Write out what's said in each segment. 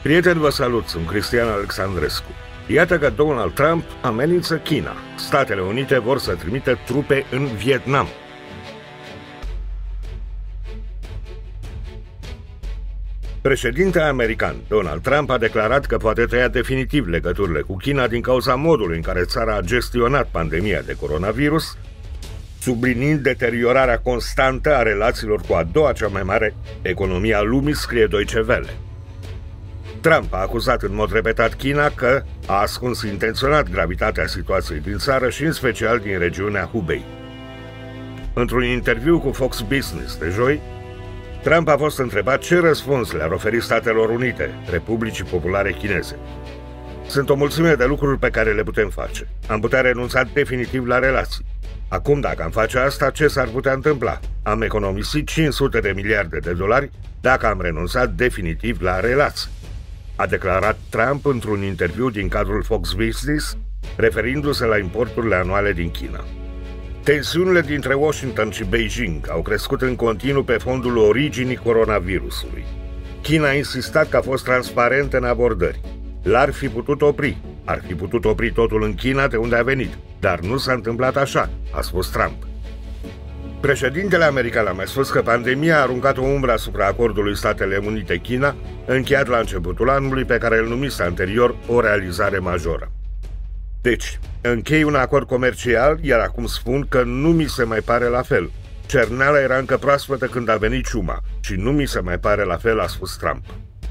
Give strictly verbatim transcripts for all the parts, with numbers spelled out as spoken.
Prieteni, vă salut, sunt Cristian Alexandrescu. Iată că Donald Trump amenință China. Statele Unite vor să trimită trupe în Vietnam. Președintele american Donald Trump a declarat că poate tăia definitiv legăturile cu China din cauza modului în care țara a gestionat pandemia de coronavirus, subliniind deteriorarea constantă a relațiilor cu a doua cea mai mare economie a lumii, scrie Deutsche Welle. Trump a acuzat în mod repetat China că a ascuns intenționat gravitatea situației din țară și în special din regiunea Hubei. Într-un interviu cu Fox Business de joi, Trump a fost întrebat ce răspuns le-ar oferi Statelor Unite, Republicii Populare Chineze. Sunt o mulțime de lucruri pe care le putem face. Am putea renunța definitiv la relații. Acum, dacă am face asta, ce s-ar putea întâmpla? Am economisit cinci sute de miliarde de dolari dacă am renunțat definitiv la relații, a declarat Trump într-un interviu din cadrul Fox Business, referindu-se la importurile anuale din China. Tensiunile dintre Washington și Beijing au crescut în continuu pe fondul originii coronavirusului. China a insistat că a fost transparentă în abordări. L-ar fi putut opri. Ar fi putut opri totul în China, de unde a venit. Dar nu s-a întâmplat așa, a spus Trump. Președintele american a mai spus că pandemia a aruncat o umbră asupra acordului Statele Unite-China, încheiat la începutul anului, pe care îl numise anterior o realizare majoră. Deci, închei un acord comercial, iar acum spun că nu mi se mai pare la fel. Cerneala era încă proaspătă când a venit ciuma și nu mi se mai pare la fel, a spus Trump.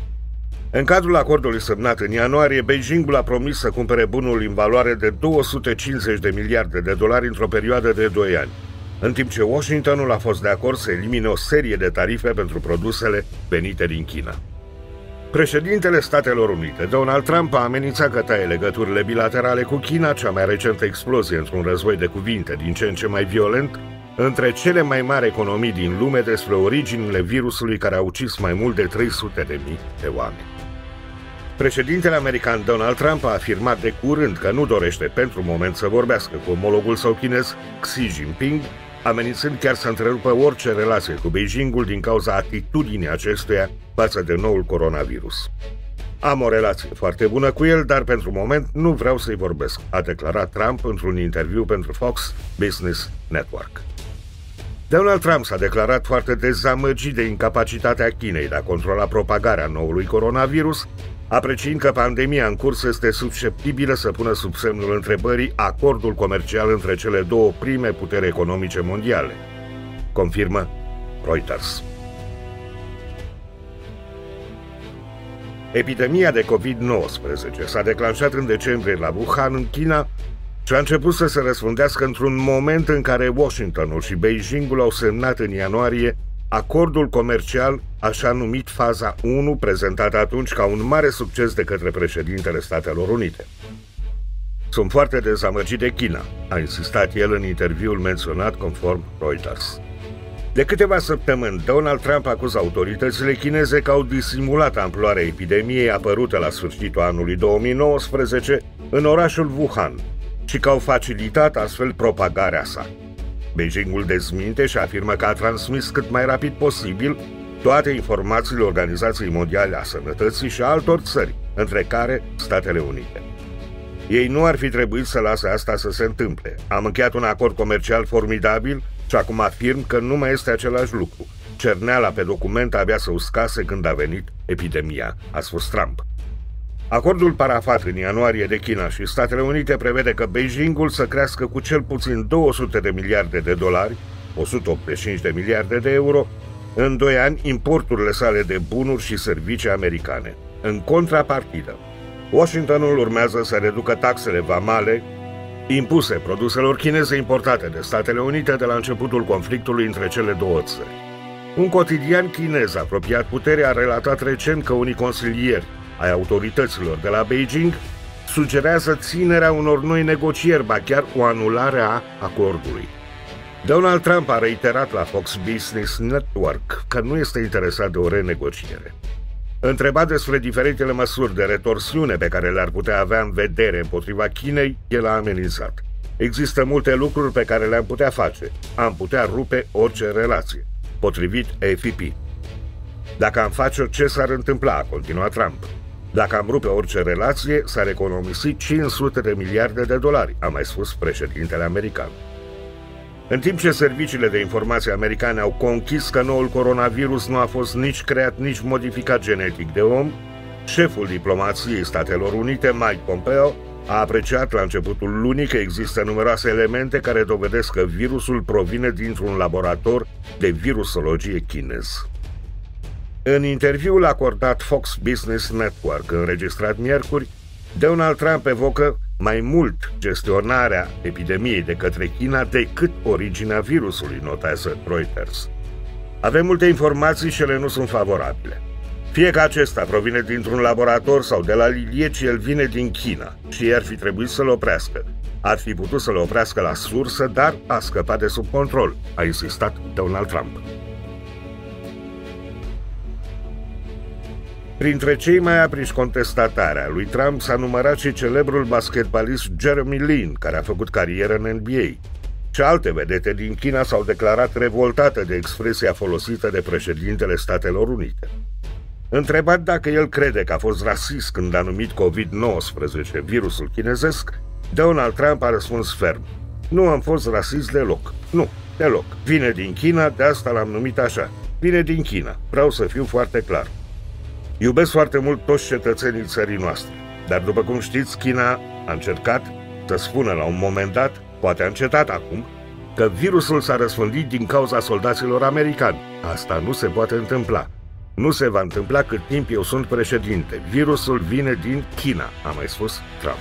În cadrul acordului semnat în ianuarie, Beijingul a promis să cumpere bunul în valoare de două sute cincizeci de miliarde de dolari într-o perioadă de doi ani, în timp ce Washingtonul a fost de acord să elimine o serie de tarife pentru produsele venite din China. Președintele Statelor Unite, Donald Trump, a amenințat că taie legăturile bilaterale cu China, cea mai recentă explozie într-un război de cuvinte din ce în ce mai violent, între cele mai mari economii din lume despre originile virusului care a ucis mai mult de trei sute de mii de oameni. Președintele american Donald Trump a afirmat de curând că nu dorește pentru moment să vorbească cu omologul său chinez Xi Jinping, amenințând chiar să întrerupă orice relație cu Beijingul din cauza atitudinii acestuia față de noul coronavirus. Am o relație foarte bună cu el, dar pentru moment nu vreau să-i vorbesc, a declarat Trump într-un interviu pentru Fox Business Network. Donald Trump s-a declarat foarte dezamăgit de incapacitatea Chinei de a controla propagarea noului coronavirus, apreciind că pandemia în curs este susceptibilă să pună sub semnul întrebării acordul comercial între cele două prime puteri economice mondiale, confirmă Reuters. Epidemia de covid nouăsprezece s-a declanșat în decembrie la Wuhan, în China, și a început să se răspândească într-un moment în care Washingtonul și Beijingul au semnat în ianuarie acordul comercial, așa numit Faza unu, prezentat atunci ca un mare succes de către președintele Statelor Unite. Sunt foarte dezamăgit de China, a insistat el în interviul menționat conform Reuters. De câteva săptămâni, Donald Trump acuză autoritățile chineze că au disimulat amploarea epidemiei apărută la sfârșitul anului două mii nouăsprezece în orașul Wuhan și că au facilitat astfel propagarea sa. Beijingul dezminte și afirmă că a transmis cât mai rapid posibil toate informațiile Organizației Mondiale a Sănătății și a altor țări, între care Statele Unite. Ei nu ar fi trebuit să lase asta să se întâmple. Am încheiat un acord comercial formidabil și acum afirm că nu mai este același lucru. Cerneala pe document abia se uscase când a venit epidemia, a spus Trump. Acordul parafat în ianuarie de China și Statele Unite prevede că Beijingul să crească cu cel puțin două sute de miliarde de dolari, o sută optzeci și cinci de miliarde de euro, în doi ani importurile sale de bunuri și servicii americane. În contrapartidă, Washingtonul urmează să reducă taxele vamale impuse produselor chineze importate de Statele Unite de la începutul conflictului între cele două țări. Un cotidian chinez apropiat puterii a relatat recent că unii consilieri ai autorităților de la Beijing sugerează ținerea unor noi negocieri, ba chiar o anulare a acordului. Donald Trump a reiterat la Fox Business Network că nu este interesat de o renegociere. Întrebat despre diferitele măsuri de retorsiune pe care le-ar putea avea în vedere împotriva Chinei, el a amenințat: există multe lucruri pe care le-am putea face. Am putea rupe orice relație, potrivit A F P. Dacă am face-o, ce s-ar întâmpla, a continuat Trump. Dacă am rupe orice relație, s-ar economisi cinci sute de miliarde de dolari, a mai spus președintele american. În timp ce serviciile de informație americane au conchis că noul coronavirus nu a fost nici creat, nici modificat genetic de om, șeful diplomației Statelor Unite, Mike Pompeo, a apreciat la începutul lunii că există numeroase elemente care dovedesc că virusul provine dintr-un laborator de virusologie chinez. În interviul acordat Fox Business Network, înregistrat miercuri, Donald Trump evocă mai mult gestionarea epidemiei de către China decât originea virusului, notează Reuters. Avem multe informații și ele nu sunt favorabile. Fie că acesta provine dintr-un laborator sau de la Lilieci, el vine din China și ei ar fi trebuit să-l oprească. Ar fi putut să-l oprească la sursă, dar a scăpat de sub control, a insistat Donald Trump. Printre cei mai apriși contestatari a lui Trump s-a numărat și celebrul basketbalist Jeremy Lin, care a făcut carieră în N B A. Și alte vedete din China s-au declarat revoltate de expresia folosită de președintele Statelor Unite. Întrebat dacă el crede că a fost rasist când a numit COVID nouăsprezece virusul chinezesc, Donald Trump a răspuns ferm: "Nu am fost rasist deloc. Nu, deloc. Vine din China, de asta l-am numit așa. Vine din China. Vreau să fiu foarte clar. Iubesc foarte mult toți cetățenii țării noastre, dar după cum știți, China a încercat să spună la un moment dat, poate a încetat acum, că virusul s-a răspândit din cauza soldaților americani. Asta nu se poate întâmpla. Nu se va întâmpla cât timp eu sunt președinte. Virusul vine din China", a mai spus Trump.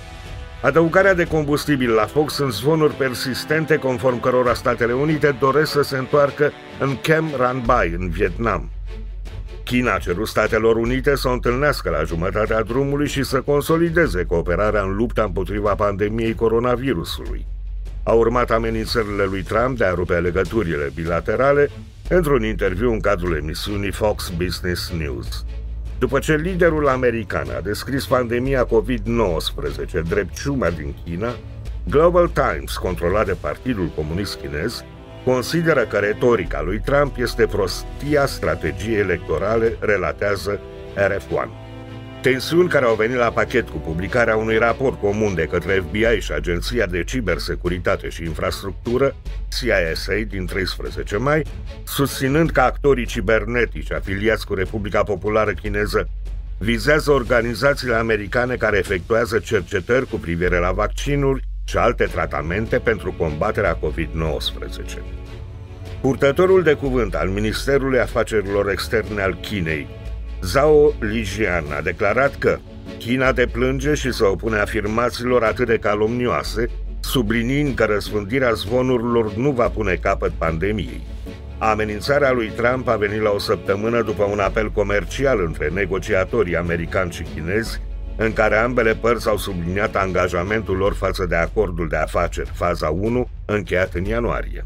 Adăugarea de combustibil la foc sunt zvonuri persistente conform cărora Statele Unite doresc să se întoarcă în Cam Ranh Bai, în Vietnam. China a cerut Statelor Unite să o întâlnească la jumătatea drumului și să consolideze cooperarea în lupta împotriva pandemiei coronavirusului. Au urmat amenințările lui Trump de a rupe legăturile bilaterale într-un interviu în cadrul emisiunii Fox Business News. După ce liderul american a descris pandemia COVID nouăsprezece drept ciuma din China, Global Times, controlat de Partidul Comunist Chinez, consideră că retorica lui Trump este prostia strategiei electorale, relatează R F unu. Tensiuni care au venit la pachet cu publicarea unui raport comun de către F B I și Agenția de Cibersecuritate și Infrastructură, C I S A, din treisprezece mai, susținând că actorii cibernetici afiliați cu Republica Populară Chineză vizează organizațiile americane care efectuează cercetări cu privire la vaccinuri și alte tratamente pentru combaterea COVID nouăsprezece. Purtătorul de cuvânt al Ministerului Afacerilor Externe al Chinei, Zhao Lijian, a declarat că China deplânge și se opune afirmațiilor atât de calomnioase, subliniind că răspândirea zvonurilor nu va pune capăt pandemiei. Amenințarea lui Trump a venit la o săptămână după un apel comercial între negociatorii americani și chinezi, în care ambele părți au subliniat angajamentul lor față de acordul de afaceri, faza unu, încheiat în ianuarie.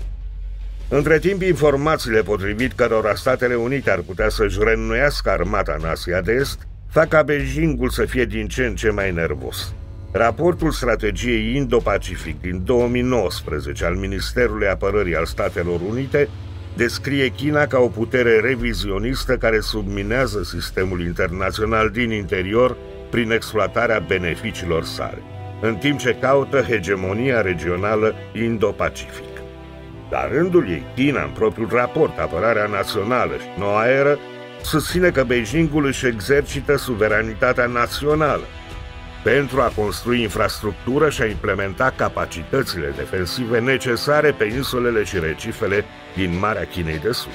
Între timp, informațiile potrivit cărora Statele Unite ar putea să-și reînnoiască armata în Asia de Est fac ca Beijingul să fie din ce în ce mai nervos. Raportul strategiei Indo-Pacific din două mii nouăsprezece al Ministerului Apărării al Statelor Unite descrie China ca o putere revizionistă care subminează sistemul internațional din interior prin exploatarea beneficiilor sale, în timp ce caută hegemonia regională Indo-Pacific. La rândul ei, China, în propriul raport Apărarea Națională și Noua Eră, susține că Beijingul își exercită suveranitatea națională pentru a construi infrastructură și a implementa capacitățile defensive necesare pe insulele și recifele din Marea Chinei de Sud.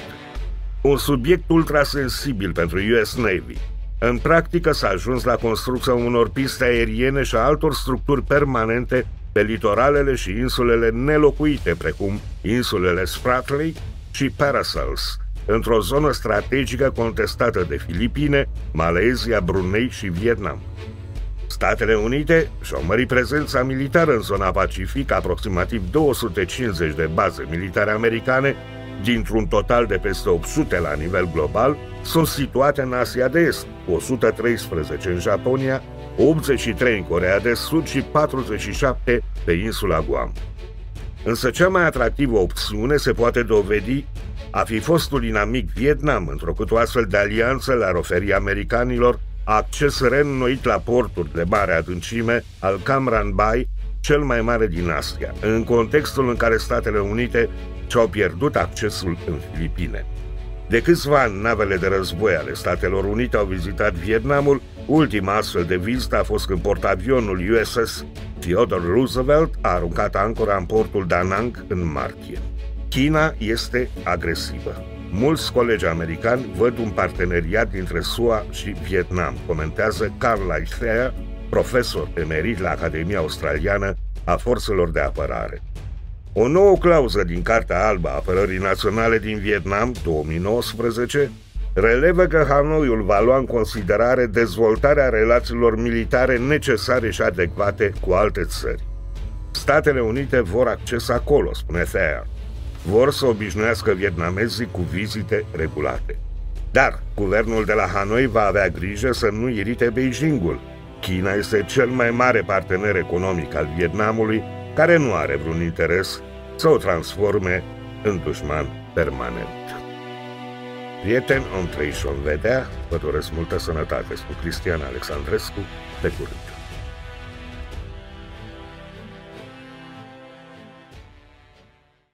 Un subiect ultrasensibil pentru U S Navy. În practică s-a ajuns la construcția unor piste aeriene și a altor structuri permanente pe litoralele și insulele nelocuite, precum insulele Spratly și Paracels, într-o zonă strategică contestată de Filipine, Malezia, Brunei și Vietnam. Statele Unite și-au mărit prezența militară în zona Pacific, aproximativ două sute cincizeci de baze militare americane, dintr-un total de peste opt sute la nivel global, sunt situate în Asia de Est, o sută treisprezece în Japonia, optzeci și trei în Coreea de Sud și patruzeci și șapte pe insula Guam. Însă cea mai atractivă opțiune se poate dovedi a fi fostul inamic Vietnam, întrucât o astfel de alianță le-ar oferi americanilor acces reînnoit la porturi de mare adâncime al Cam Ranh Bay, cel mai mare din Asia, în contextul în care Statele Unite și-au pierdut accesul în Filipine. De câțiva ani, navele de război ale Statelor Unite au vizitat Vietnamul. Ultima astfel de vizită a fost când portavionul U S S Theodore Roosevelt a aruncat ancora în portul Da Nang în martie. China este agresivă. Mulți colegi americani văd un parteneriat dintre S U A și Vietnam, comentează Carl Thayer, profesor emerit la Academia Australiană a Forțelor de Apărare. O nouă clauză din Cartea Albă a Apărării Naționale din Vietnam, două mii nouăsprezece, relevă că Hanoiul va lua în considerare dezvoltarea relațiilor militare necesare și adecvate cu alte țări. Statele Unite vor acces acolo, spune Thayer. Vor să obișnuiască vietnamezii cu vizite regulate. Dar guvernul de la Hanoi va avea grijă să nu irite Beijingul. China este cel mai mare partener economic al Vietnamului, care nu are vreun interes să o transforme în dușman permanent. Prieteni, om trăi și om vedea, vă doresc multă sănătate. Sunt Cristian Alexandrescu, pe curând.